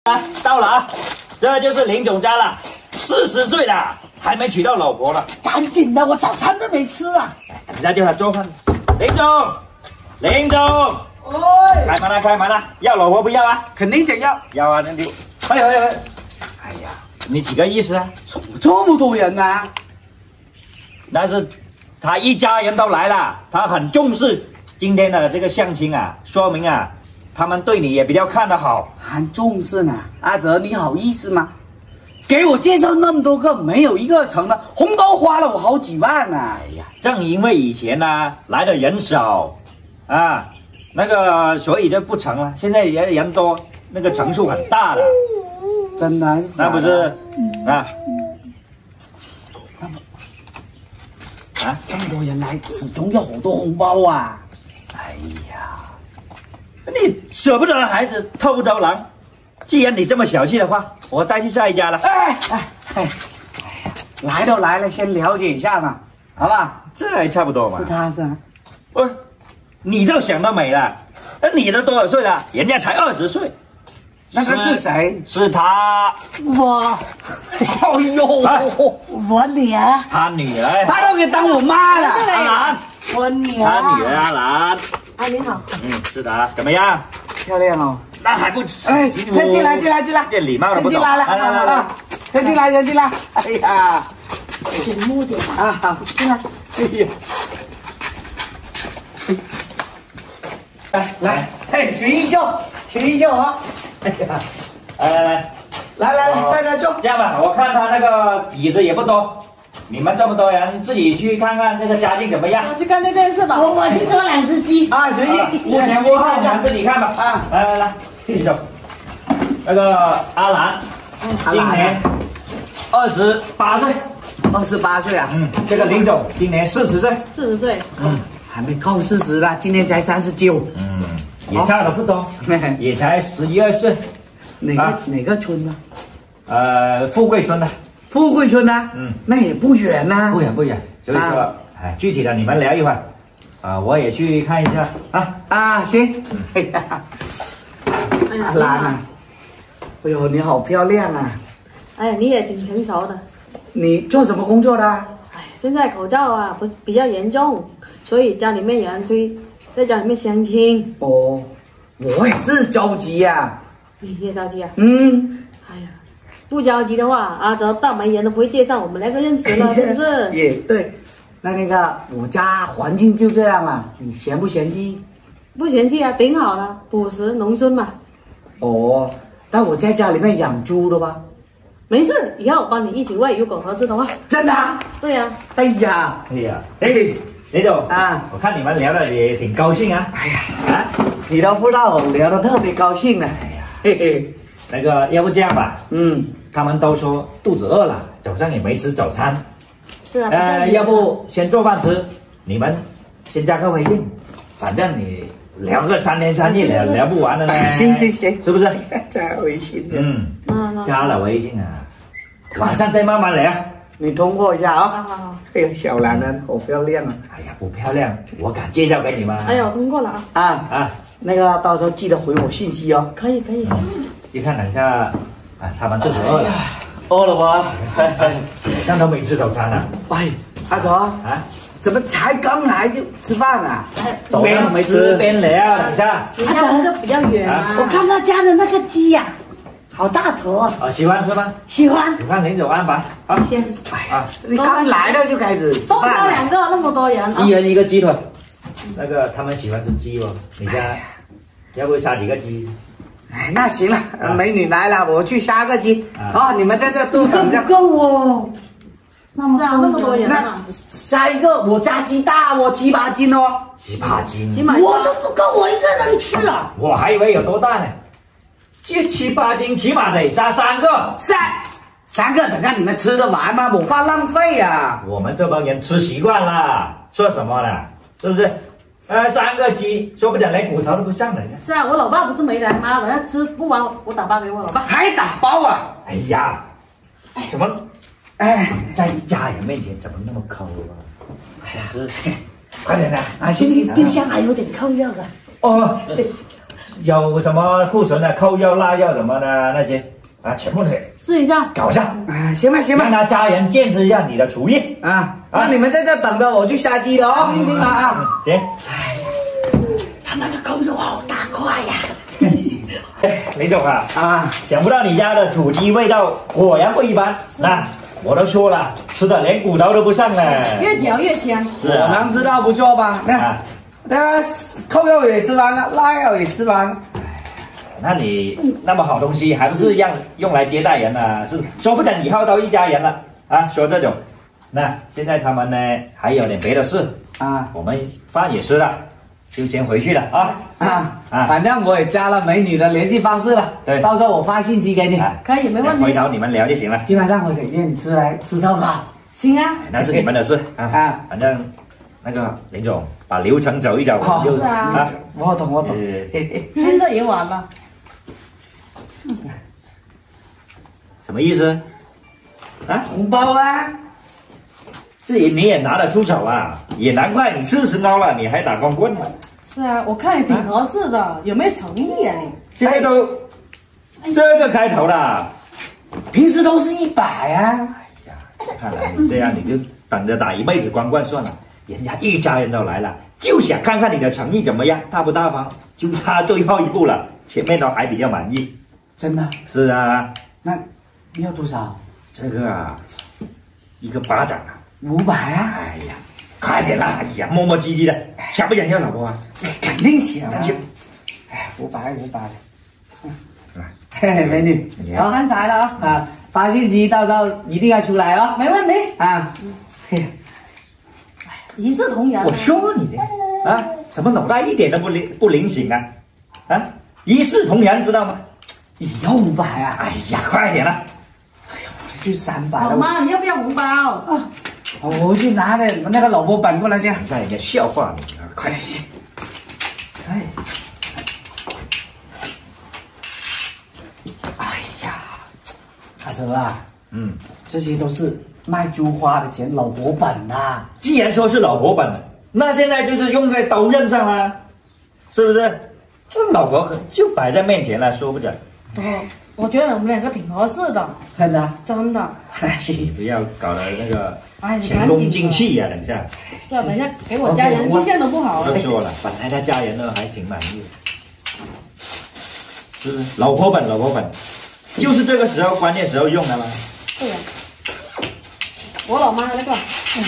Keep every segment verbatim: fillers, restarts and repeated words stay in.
啊，到了啊，这就是林总家了，四十岁了，还没娶到老婆呢。 赶紧的，我早餐都没吃啊！ 等一下叫他做饭。林总，林总， 哎， 开门了，开门了，要老婆不要啊？ 肯定想要。 要啊，那就，哎哎哎，哎呀，你几个意思啊？ 这么多人啊！ 但是他一家人都来了，他很重视今天的这个相亲啊，说明啊，他们对你也比较看得好。 很重视呢，阿哲，你好意思吗？给我介绍那么多个，没有一个成的，红包花了我好几万呢、啊。 哎呀，正因为以前呢、啊、来的人少，啊，那个所以就不成了。现在人人多，那个成数很大了。 真的还是假的？ 那不是啊？ 啊，这么多人来，始终要好多红包啊！ 哎呀，你舍不得孩子偷不偷狼？既然你这么小气的话，我带去下一家了。 哎哎哎哎呀，来都来了，先了解一下嘛，好吧？ 这还差不多嘛。 是他是吧？ 不是，你都想得美了。那你都多少岁了？人家才二十岁。 那个是谁？ 是他。 我。哎呦， 哎我女儿。 他女儿。 他都给当我妈了。 阿兰。 我女儿。 他女儿阿兰。 啊，你好。 嗯，是的，怎么样？ 漂亮哦。 那还不哎，先进来，进来，进来。 这礼貌都不懂。 进来了， 来来来来， 先进来，先进来。哎呀， 醒目点啊，好，进来。哎呀，来来，哎，徐一舅，徐一舅啊。哎呀， 来来来， 来来来，大家坐。 这样吧，我看他那个椅子也不多，你们这么多人，自己去看看这个家境怎么样。 我去看那电视吧。 我我去做两只鸡啊，徐一， 无前无后，你们自己看吧。 啊， 来来来，你走。那个阿兰，今年二十八岁。 二十八岁啊。 嗯，这个林总今年四十岁。 四十岁。 嗯， 还没够四十呢，今年才三十九。 嗯，也差的不多，也才十一二岁。 哪个哪个村呢？ 呃，富贵村的。 富贵村呢？ 嗯， 那也不远呐。 不远不远，所以说，哎，具体的你们聊一会儿，啊，我也去看一下啊。 啊，行。哎呀，阿兰啊，哎呦，你好漂亮啊！ 哎呀，你也挺成熟的。 你做什么工作的？ 哎，现在口罩啊不是比较严重，所以家里面有人催在家里面相亲。 哦，我也是着急呀。 你也着急啊？ 嗯。 哎呀，不着急的话，阿哲大媒人都不会介绍我们两个认识了，是不是？ 也对。那那个我家环境就这样了，你嫌不嫌弃？ 不嫌弃啊，挺好的，朴实农村嘛。 哦，但我在家里面养猪的吧？ 没事，以后我帮你一起喂，如果合适的话。 真的啊？ 对呀、啊。 哎呀， 哎呀，哎，林总啊， 我看你们聊的也挺高兴啊。 哎呀， 啊， 你都不知道我聊得特别高兴呢。 哎呀， 嘿嘿， 那个要不这样吧， 嗯， 他们都说肚子饿了，早上也没吃早餐， 是啊。 呃，要不先做饭吃，你们先加个微信，反正你聊个三天三夜聊聊不完的呢。 行行行， 是不是？ 加微信。 嗯， 嗯， 加了微信啊，晚上再慢慢聊。 你通过一下啊。 好好好。 哎呀，小兰人好漂亮啊。 哎呀，不漂亮，我敢介绍给你吗？ 哎呀，我通过了啊。 啊啊， 那个到时候记得回我信息哦。 可以可以。 一看等下，啊，他们肚子饿了， 饿了吗？ 早上都没吃早餐呢。 哎，阿哲啊， 怎么才刚来就吃饭啊？ 早上都没吃，边聊，等下。 你家就比较远啊。 我看他家的那个鸡呀、好大头啊！ 哦，喜欢吃吗？ 喜欢。 你看林总安排啊。 先。 哎呀，你刚来了就开始吃多杀饭了。 两个，那么多人啊一。人一个鸡腿，那个他们喜欢吃鸡哦，你家要不杀几个鸡？ 哎，那行了， 啊美女来了，我去杀个鸡。 啊哦，你们在这多等着。 够哦，那么是啊，那么多人那啊。 杀一个，我家鸡大哦，七八斤哦。 七八斤起，码我都不够我一个人吃了。 我还以为有多大呢，就七八斤，起码得杀三个。 三三个，等下你们吃得完吗？我怕浪费啊。 我们这帮人吃习惯了，说什么呢？是不是？呃，三个鸡，说不定连骨头都不上来呢。 是啊，我老爸不是没来吗？等下吃不完，我打包给我老爸。 还打包啊？ 哎呀，怎么哎， 在家人面前怎么那么抠啊？真是，快点的啊，行行， 冰箱还有点扣肉啊。 哦， 有什么库存的、扣药、辣药什么的那些啊，全部得试一下。 搞上， 哎，行吧行吧让他家人见识一下你的厨艺。 啊，那你们在这等着，我去杀鸡了哦。 嗯啊啊， 行。 他那个狗肉好大块呀！ 哎，林总啊， 啊， 想不到你家的土鸡味道果然不一般。那我都说了，吃的连骨头都不剩了。 越嚼越香。 是啊， 我能知道不错吧？那啊， 那扣肉也吃完了，辣药也吃完了。 那你那么好东西，还不是让用来接待人呢、是不是？说不定以后都一家人了啊！说这种，那现在他们呢还有点别的事， 啊我们饭也吃了，就先回去了啊。 啊啊反正我也加了美女的联系方式了， 对到时候我发信息给你。 啊可以，没问题。 回头你们聊就行了。 基本上我想约你出来吃烧烤。 行啊。 那是你们的事啊。 啊反正那个林总把流程走一走， 好我们就是啊我懂我懂。 呃嘿嘿天色也晚了。 什么意思？啊， 红包啊！ 这也你也拿得出手啊？也难怪你四十高了，你还打光棍呢。 是啊，我看也挺合适的，有没有诚意啊？ 现在都这个开头了。 平时都是一百啊。 哎呀，看来你这样你就等着打一辈子光棍算了。人家一家人都来了，就想看看你的诚意怎么样，大不大方？就差最后一步了，前面都还比较满意。 真的？ 是啊， 那你要多少？ 这个啊，一个巴掌啊。 五百啊！ 哎呀，快点啦！哎呀，磨磨唧唧的，想不想要老婆啊？ 肯定行啊那就！ 哎，五百五百。 来， 嘿嘿，美女， 你好安排了啊， 啊，发信息到时候一定要出来哦。 没问题。 啊，嘿， 一视同仁。 我说你呢，啊，怎么脑袋一点都不灵不灵醒啊？啊，一视同仁，知道吗？ 也要五百啊！ 哎呀，快点啦！ 就三百了。 老妈，你要不要红包？啊， 我去拿点那个老婆本过来先。 等一下人家笑话你，快点去。 哎，哎呀，阿哲啊， 嗯， 这些都是卖猪花的钱，老婆本呐、 既然说是老婆本了，那现在就是用在刀刃上啦，是不是？这老婆可就摆在面前了，说不准。 哦，我觉得我们两个挺合适的， 真的。 真的。 哎， 你行， 不要搞得那个哎你前功尽弃呀、等一下。 是啊，等一下给我家人印象都不好我。都说了，本来他家人呢还挺满意的，是不是？老婆本，老婆本，就是这个时候关键时候用的嘛。 对呀。我老妈那个，嗯，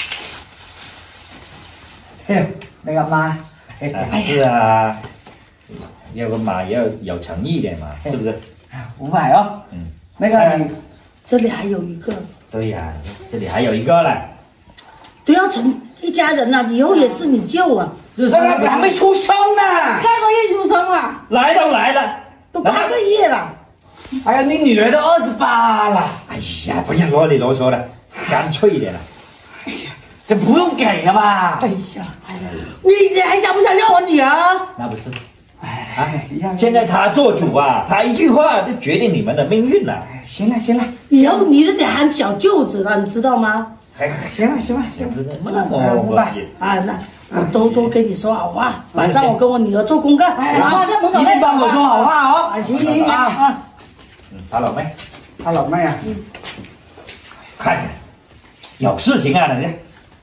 嘿，那个妈，嘿啊是啊，要个嘛要有诚意一点嘛，是不是？ 五百哦。 嗯， 那个你这里还有一个， 对呀、这里还有一个嘞， 都要成一家人了，以后也是你救啊。 这那个还没出生呢。 三个月出生了， 来都来了， 都八个月了。 哎呀，你女儿都二十八了， 哎呀，不要啰里啰嗦的，干脆一点了。 这不用给了吧？ 哎呀，你你还想不想要我女儿？ 那不是哎， 啊呀， 现在他做主啊，他一句话就决定你们的命运了。 哎行了行了， 以后你都得喊小舅子了，你知道吗？ 哎， 行了行了行了， 不是那么五百。 啊，那我都都跟你说好话，晚上我跟我女儿做功课， 哎老妈在门口一定帮我说好话哦。 啊，行行行啊， 嗯，他老妹， 他老妹啊， 快点，有事情啊，等下。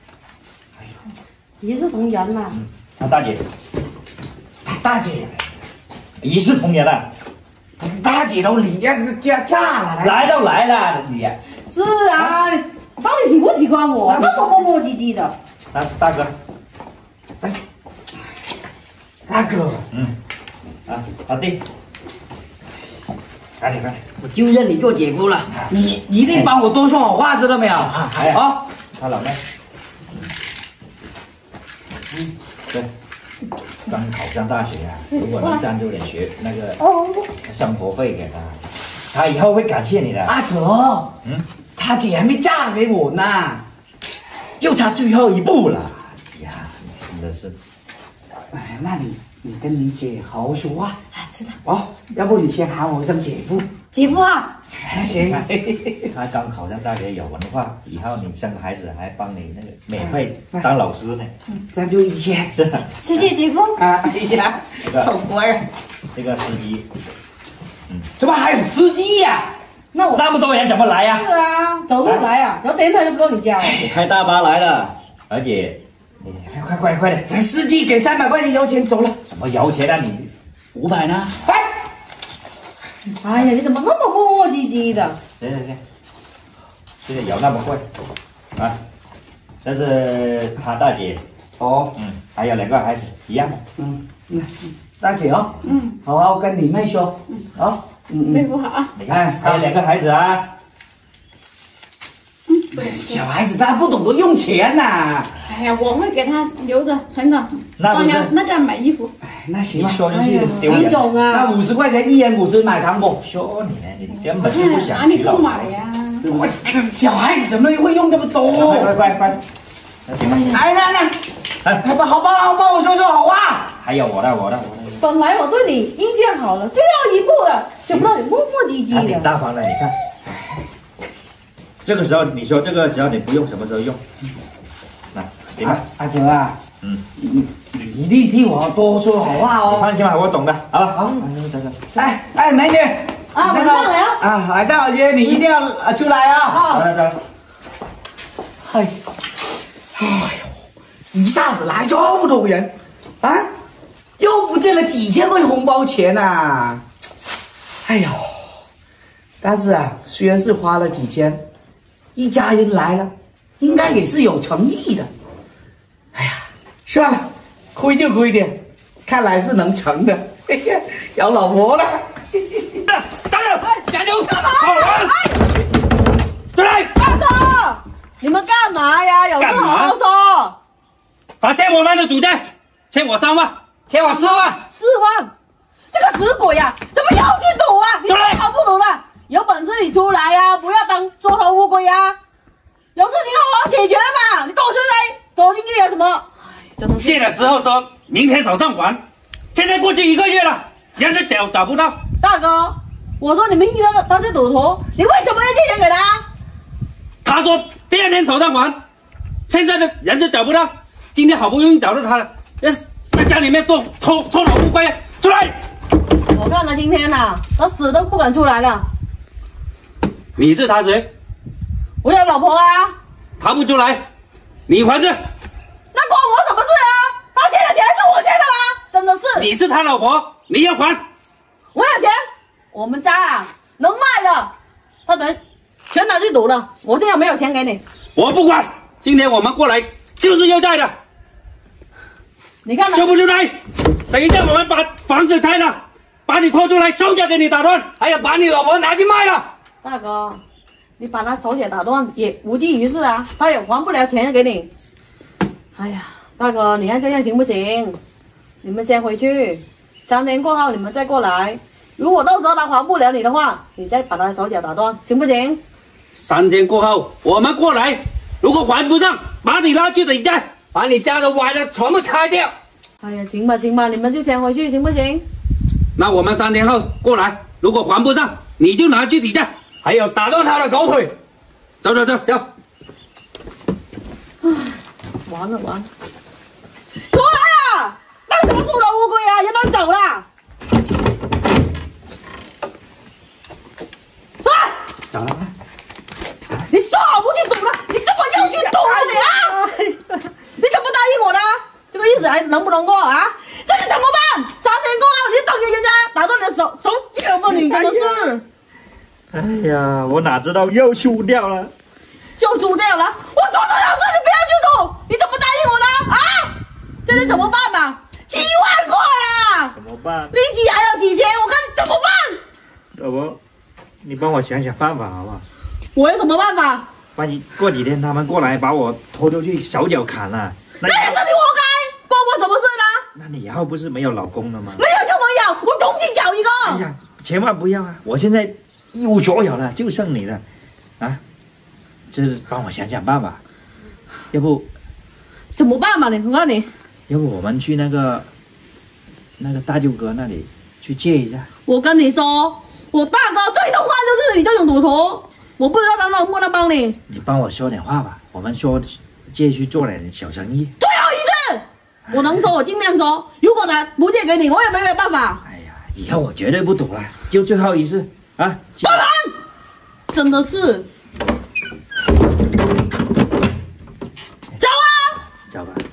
一视同仁呐。 啊，大姐， 大姐， 一视同仁了， 大姐都离呀嫁嫁了， 来都来了，你啊， 是啊，到底喜不喜欢我？那么磨磨唧唧的。 啊大哥， 大哥， 嗯，啊，老弟，快点快点， 我就认你做姐夫了。 你一定帮我多说好话，知道没有？ 啊哎呀啊， 他老妹，嗯，对，刚考上大学啊，如果能赞助点学那个哦， 生活费给他，他以后会感谢你的。 阿哲， 嗯， 他姐还没嫁给我呢。 就差最后一步了。哎呀，真的是， 哎，那你你跟你姐好好说话啊，知道。 哦，要不你先喊我一声姐夫。 姐夫啊， 行， 他刚考上大学有文化，以后你生孩子还帮你那个免费当老师呢， 这样就一千。 是吧？ 谢谢姐夫。 啊，哎呀，好乖呀！ 这个司机， 怎么还有司机呀？ 那我那么多人怎么来呀、 是啊，走路来啊，然后电台都不够你交。 我开大巴来了，而且你快快快点快点， 来，司机给三百块钱油钱走了， 什么摇钱啊你？ 五百呢？哎， 哎呀，你怎么那么磨磨唧唧的？ 对对对，这个摇那么快啊！这是他大姐， 哦， 嗯，还有两个孩子一样的。 嗯，嗯，大姐哦， 嗯， 好好跟你妹说，好，嗯嗯， 妹夫好啊。 你看，还有两个孩子啊。 嗯，对。 小孩子他不懂得用钱呐。 哎呀，我会给他留着存着， 那不是当然那叫买衣服。 哎，那行一吧， 说出去丢李人。 总啊， 那五十块钱一人五十买糖果。 说你呢，你根本就不哪里够想娶老婆。 买呀？ 我小孩子怎么会用这么多？ 快快快快！那行吧， 哎，那那， 哎， 好吧，好吧，帮我说说好话。 还有我的我的我的， 本来我对你印象好了，最后一步了，想不到你磨磨唧他唧的。 挺大方的，你看。这个时候你说这个只要你不用，什么时候用？来，行吧， 阿哲啊， 嗯， 你你一定替我多说好话你哦。 放心吧，我懂的，好吧？ 好， 走走。 来，哎，美女， 啊， 那个晚上来啊。 啊，来张小姐，你一定要呃出来啊。 走了走了。 哎，哎呦，一下子来这么多人，啊，又不见了几千块红包钱呐、啊。哎呦，但是啊，虽然是花了几千，一家人来了，应该也是有诚意的。哎呀，算了，亏就亏点，看来是能成的。嘿嘿，有老婆了。 加油！ 加油！ 干嘛好呀？哎， 进来！ 大哥，你们干嘛呀？有事干嘛好好说。 把欠我们的赌债欠我三万，欠我四万。 四万，这个死鬼呀、怎么又去赌啊？你出来好不赌了？有本事你出来呀、不要当缩头乌龟呀、有事情好好解决嘛！你躲出来，躲进去有什么？哎，真的是。 借的时候说明天早上还，现在过去一个月了，人家找找不到。 大哥，我说你们约了他是赌徒，你为什么要借钱给他？ 他说第二天早上还，现在的人都找不到，今天好不容易找到他了，要在家里面做偷偷老乌龟，出来！ 我看他今天呐、他死都不敢出来了。 你是他谁？ 我有老婆啊， 他不出来，你还着。 那关我什么事啊？他欠的钱是我欠的吗？真的是。 你是他老婆，你要还。 我有钱，我们家啊能卖的，他能全拿去赌了。我现在没有钱给你， 我不管，今天我们过来就是要债的， 你看呢？ 出不出来？等一下我们把房子拆了，把你拖出来，手脚给你打断，还要把你老婆拿去卖了。 大哥，你把他手脚打断也无济于事啊，他也还不了钱给你。哎呀，大哥，你看这样行不行？你们先回去，三天过后你们再过来。如果到时候他还不了你的话，你再把他的手脚打断，行不行？ 三天过后我们过来，如果还不上，把你拉去抵债，把你家的歪的全部拆掉。 哎呀，行吧行吧，你们就先回去，行不行？ 那我们三天后过来，如果还不上，你就拿去抵债，还有打断他的狗腿。走走走走。 完了完了，出来啊！当什么树头乌龟啊？人都走了。啊！ 走了。 你说好不去赌了，你怎么又去赌了你啊？你怎么答应我的？这个日子还能不能过啊？这是怎么办？三天过后，你等着人家打断你的手手脚吧，你真的是。 哎呀，我哪知道又输掉了。 又输掉了，我做错了事，你不要去赌，你怎么答应我的啊？这是怎么办嘛？七万块啊！ 怎么办？ 利息还有几千，我看你怎么办？ 老婆，你帮我想想办法好不好？ 我有什么办法？ 万一过几天他们过来把我拖出去，手脚砍了，那那也是你活该，关我什么事呢？ 那你以后不是没有老公了吗？ 没有就没有，我重新找一个。 哎呀，千万不要啊！我现在一无所有了，就剩你了，啊！这是帮我想想办法，要不， 怎么办嘛？你我告诉你， 要不我们去那个那个大舅哥那里去借一下。 我跟你说，我大哥最痛恨就是你这种赌我不知道他能不能帮你。 你帮我说点话吧，我们说继续做点小生意。 最后一次，我能说我尽量说。如果他不借给你，我也没有办法。 哎呀，以后我绝对不赌了，就最后一次啊！ 不能，真的是。走啊！ 走吧，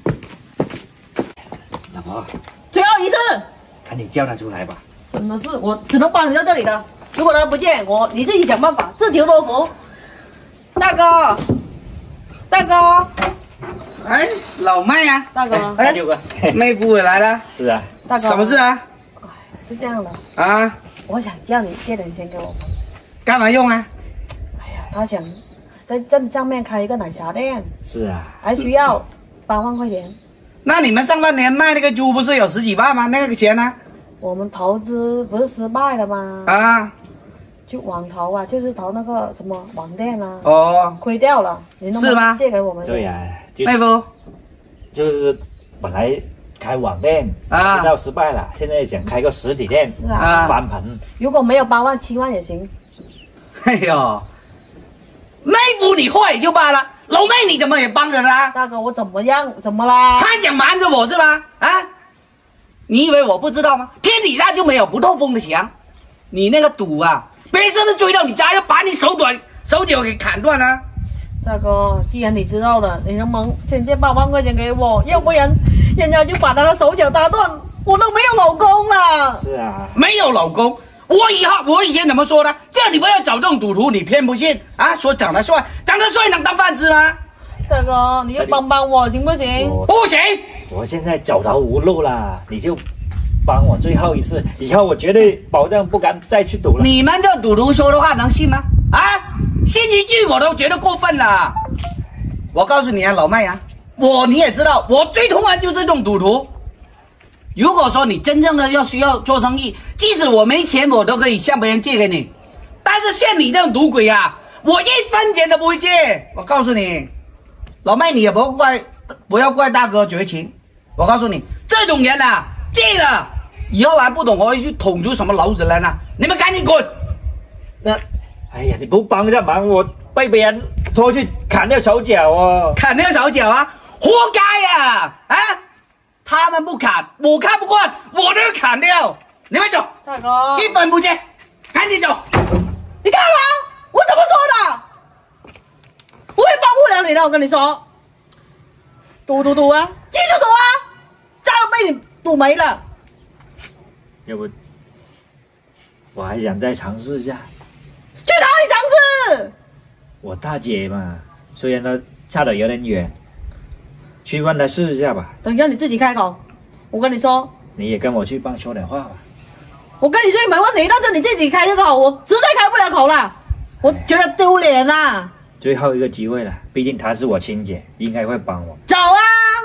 老婆， 最后一次。 赶紧叫他出来吧。 真的是，我只能帮你到这里了。如果他不借我，你自己想办法，自求多福。大哥，大哥， 哎，老麦呀、 大哥， 哎，六哥， 妹夫回来了， 是啊， 大哥， 什么事啊？ 是这样的， 啊， 我想叫你借点钱给我。 干嘛用啊？ 哎呀，他想在镇上面开一个奶茶店， 是啊， 还需要八万块钱。 那你们上半年卖那个猪不是有十几万吗？那个钱呢？ 我们投资不是失败了吗？ 啊， 就网投啊，就是投那个什么网店啊， 哦， 亏掉了。你能不是吗能借给我们？ 对呀、就妹夫， 就是本来开网店啊知道失败了，现在想开个实体店， 是啊， 啊翻盆。 如果没有八万七万也行。 哎呦，妹夫你坏也就罢了，老妹你怎么也帮着他？ 大哥，我怎么样？怎么啦？ 他想瞒着我是吗？啊，你以为我不知道吗？天底下就没有不透风的墙。你那个赌啊，别人是不是追到你家要把你手短手脚给砍断啊？ 大哥，既然你知道了，你能不能先借八万块钱给我？要不然人家就把他的手脚打断，我都没有老公了。 是啊， 没有老公，我以后我以前怎么说的？叫你不要找这种赌徒，你偏不信啊？说长得帅，长得帅能当饭吃吗？ 大哥，你要帮帮我行不行？ 我不行， 我现在走投无路了，你就帮我最后一次，以后我绝对保证不敢再去赌了。 你们这赌徒说的话能信吗？啊，信一句我都觉得过分了。我告诉你啊，老麦啊，我你也知道，我最痛恨就是这种赌徒。如果说你真正的要需要做生意，即使我没钱，我都可以向别人借给你。但是像你这种赌鬼啊，我一分钱都不会借。我告诉你，老麦，你也不要怪，不要怪大哥绝情。我告诉你，这种人啊，借了以后还不懂我会去捅出什么篓子来呢？你们赶紧滚！ 那，哎呀，你不帮一下忙，我被别人拖去砍掉手脚哦。 砍掉手脚啊，活该呀！啊，他们不砍，我看不惯，我都要砍掉。你们走， 大哥， 一分不借，赶紧走。 你干嘛？我怎么说的？我也帮不了你了，我跟你说。赌赌赌啊，继续赌啊，家都被你赌没了。 要不，我还想再尝试一下。 去哪里尝试？ 我大姐嘛，虽然她差得有点远，去问她试一下吧。 等一下你自己开口。我跟你说， 你也跟我去帮说点话吧。 我跟你说没问题，但是你自己开这个口，我实在开不了口了，我觉得丢脸啦。 最后一个机会了，毕竟她是我亲姐，应该会帮我。 走啊！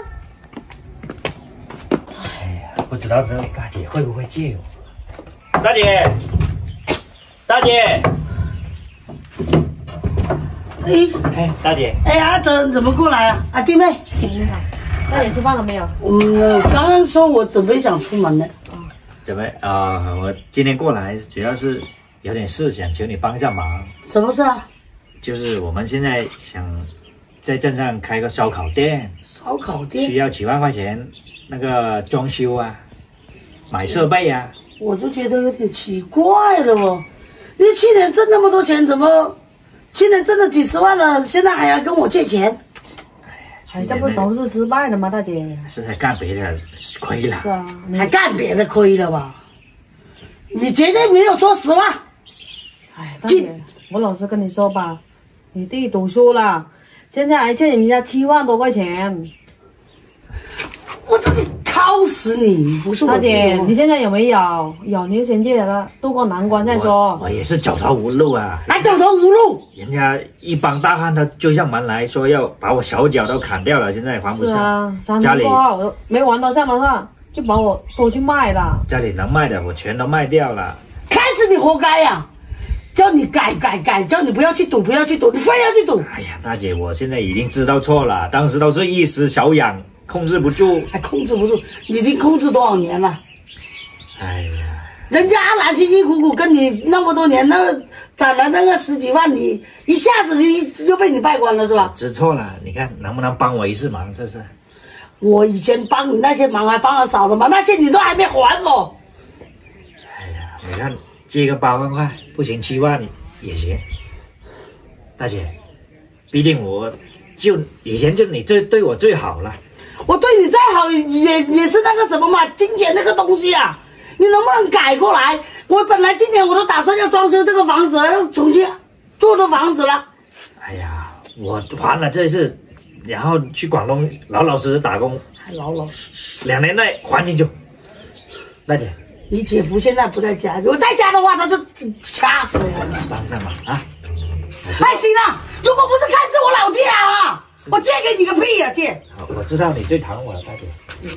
哎呀，不知道这大姐会不会借我？大姐，大姐， 哎哎，大姐， 哎，阿珍怎么过来了？啊，弟妹， 你好，大姐吃饭了没有？ 我刚刚说我准备想出门呢。 怎么啊、呃我今天过来主要是有点事想求你帮一下忙， 什么事啊？ 就是我们现在想在镇上开个烧烤店， 烧烤需店， 要几万块钱，那个装修啊，买设备啊。 我就觉得有点奇怪了哦。你去年挣那么多钱，怎么去年挣了几十万了，现在还要跟我借钱？ 哎，这不都是失败了吗，大姐？ 是在干别的亏了是。啊，你还干别的亏了吧？你绝对没有说实话。 哎，大姐，我老实跟你说吧，你弟赌输了，现在还欠人家七万多块钱。 我这里敲死你！你不是我大姐， 弟你现在有没有？有，你就先借了，渡过难关再说我。我也是走投无路啊， 来走投无路。 人家一帮大汉他追上门来说要把我手脚都砍掉了，现在还不上。 是啊，三家里年过后我没玩得上的话，就把我拖去卖了。 家里能卖的我全都卖掉了。 开始你活该呀、叫你改改改，叫你不要去赌，不要去赌，你非要去赌， 哎呀，大姐，我现在已经知道错了，当时都是一时小痒，控制不住。 还控制不住。你已经控制多少年了？ 哎呀， 人家阿兰辛辛苦苦跟你那么多年，那攒了那个十几万，你一下子就又被你败光了是吧？ 知错了，你看能不能帮我一次忙？这是。 我以前帮你那些忙还帮的少了吗？那些你都还没还我。 哎呀，你看借个八万块不行，七万也行。大姐，毕竟我就以前就你最对我最好了。 我对你再好也也是那个什么嘛，金钱那个东西啊。你能不能改过来？我本来今年我都打算要装修这个房子，要重新做这房子了。 哎呀，我还了这次，然后去广东老老实实打工， 还老老实实， 两年内还清楚。大姐， 你姐夫现在不在家，如果在家的话，他就掐死我。 帮上忙啊！ 还行啊，如果不是看着我老爹啊，我借给你个屁呀、啊，借！ 好，我知道你最疼我了，大姐。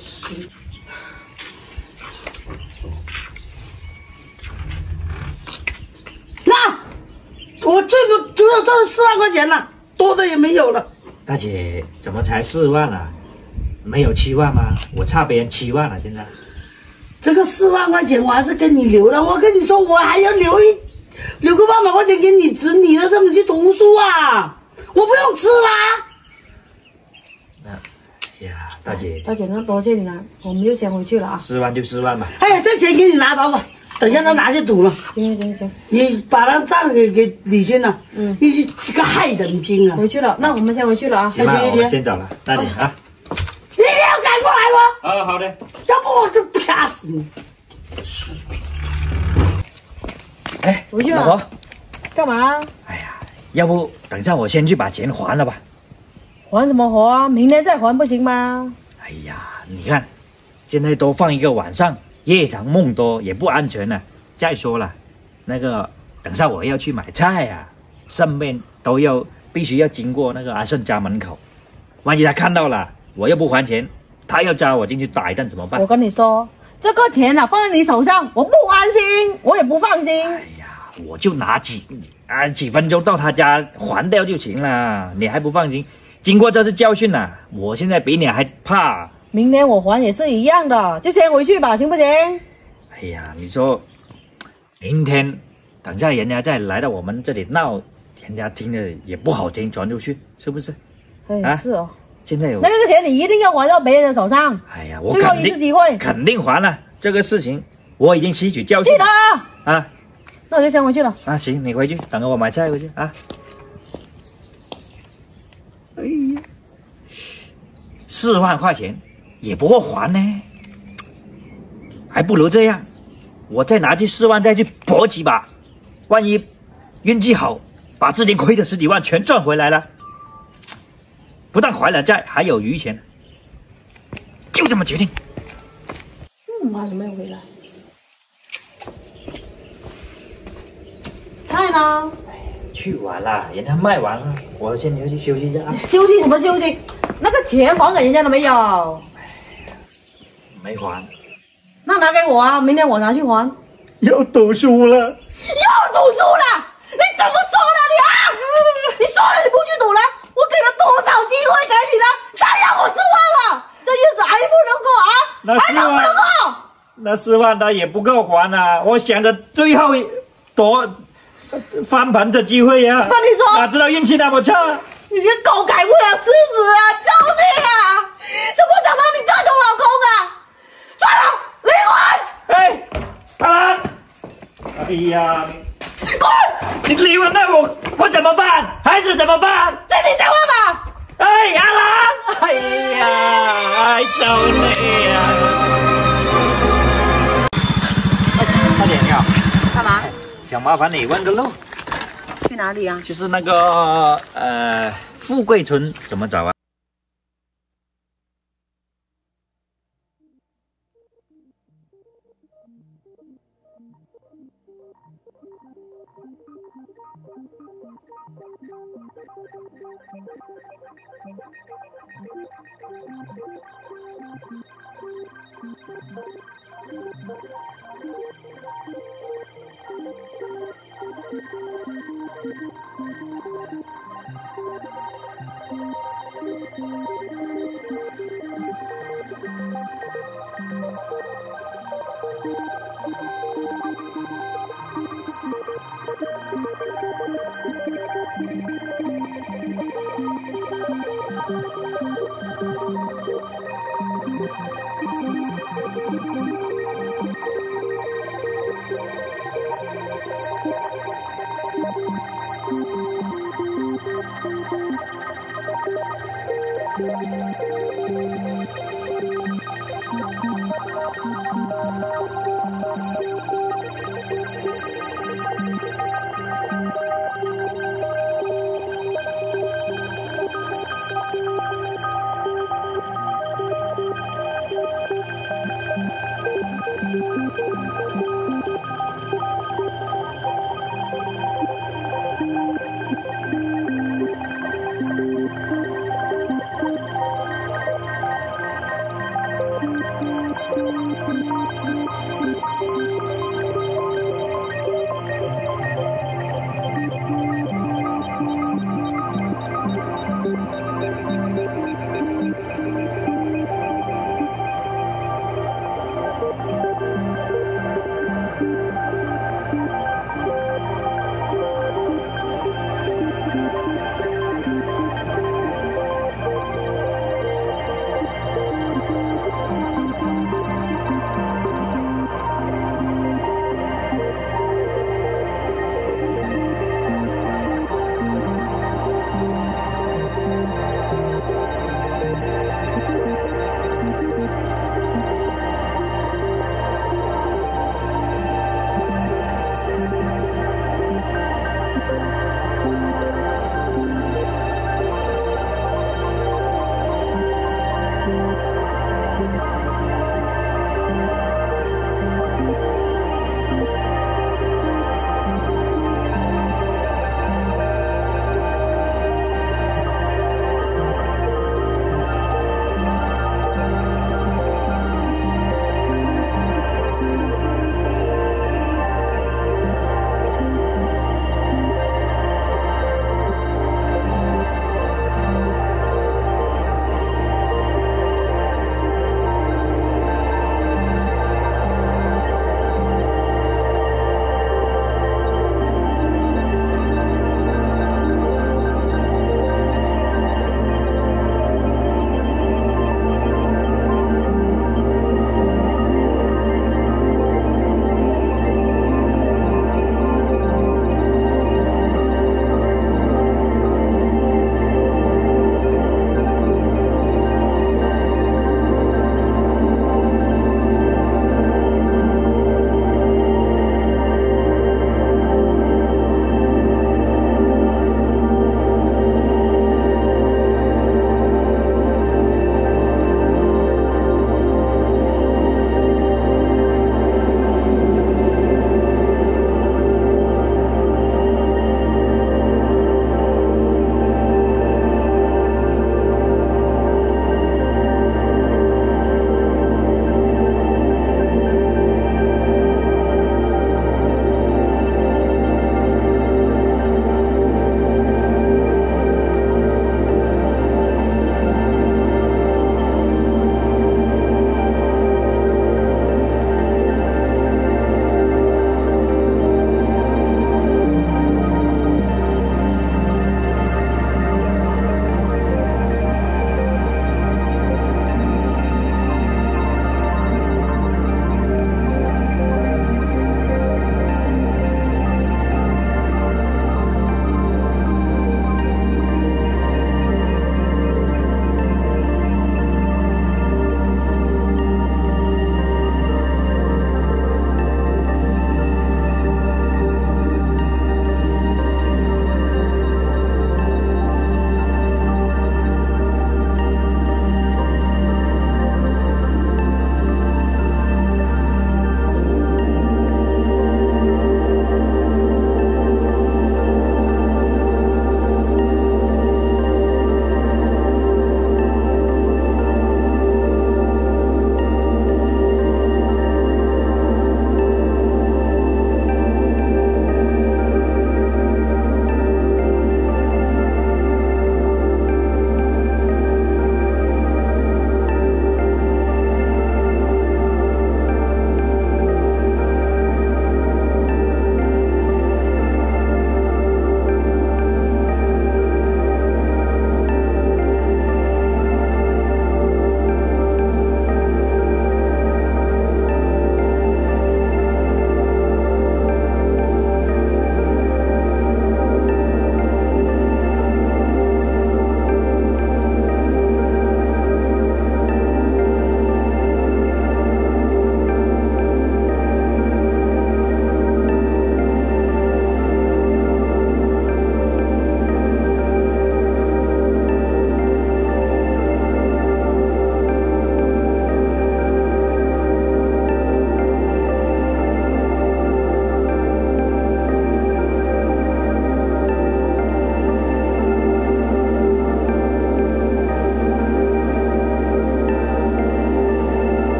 那我最不只有这四万块钱了，多的也没有了。 大姐，怎么才四万啊？没有七万吗？我差别人七万了，现在。 这个四万块钱我还是跟你留了，我跟你说，我还要留一留个万把块钱给你子女的，这么去读书啊，我不用吃啦。 哎呀，大姐， 大姐，那多谢你了，我们就先回去了啊。 四万就四万吧。 哎呀，这钱给你拿保管，等一下他拿去赌了。 行行行， 你把他账给给李轩了。嗯，你这个害人精啊！ 回去了，那我们先回去了啊。 行吧， 行行行我先走了，大姐啊。 你一定要赶过来吗？ 啊，好的。 要不我就啪死你！ 哎， 回去了老婆。 干嘛？ 哎呀，要不等一下我先去把钱还了吧？ 还什么还？明天再还不行吗？ 哎呀，你看，现在多放一个晚上，夜长梦多也不安全了。再说了，那个等下我要去买菜呀、啊，顺便都要必须要经过那个阿胜家门口，万一他看到了，我又不还钱，他要抓我进去打一顿怎么办？ 我跟你说，这个钱啊放在你手上，我不安心，我也不放心。 哎呀，我就拿几啊几分钟到他家还掉就行了，你还不放心？经过这次教训啊，我现在比你还怕。 明天我还也是一样的，就先回去吧，行不行？ 哎呀，你说，明天等下人家再来到我们这里闹，人家听着也不好听，传出去是不是？ 哎， 啊是哦。 现在有那个钱你一定要还到别人的手上。 哎呀，我最后肯定一次机会， 肯定还了。这个事情我已经吸取教训记得了啊。 啊那我就先回去了。 啊！行，你回去等着我买菜回去啊。哎呀，四万块钱也不够还呢，还不如这样，我再拿去四万再去搏几把，万一运气好，把之前亏的十几万全赚回来了，不但还了债，还有余钱，就这么决定。 嗯，妈怎么没有回来？菜呢？ 去完了，人家卖完了，我先回去休息一下啊。 休息什么休息？那个钱还给人家了没有？ 没还， 那拿给我啊，明天我拿去还。 要读书了。 又赌输了？你怎么说的你啊？你说了你不去赌了，我给了多少机会给你了？再要我四万了，这日子还不能过啊？ 那四还能不能万， 过？ 那四万他也不够还啊！我想着最后一夺翻盘的机会呀、啊， 我跟你说哪知道运气那么差。 你这狗改不了吃屎啊！救命啊！怎么找到你这种老公啊？算了，离婚！ 哎，阿兰，哎呀， 滚！ 你离婚那我我怎么办？孩子怎么办？ 自己讲话吧。 哎，阿兰，哎呀，哎，走累呀！大姐你好， 干嘛？ 想麻烦你问个路， 去哪里啊？ 就是那个呃富贵村怎么找啊？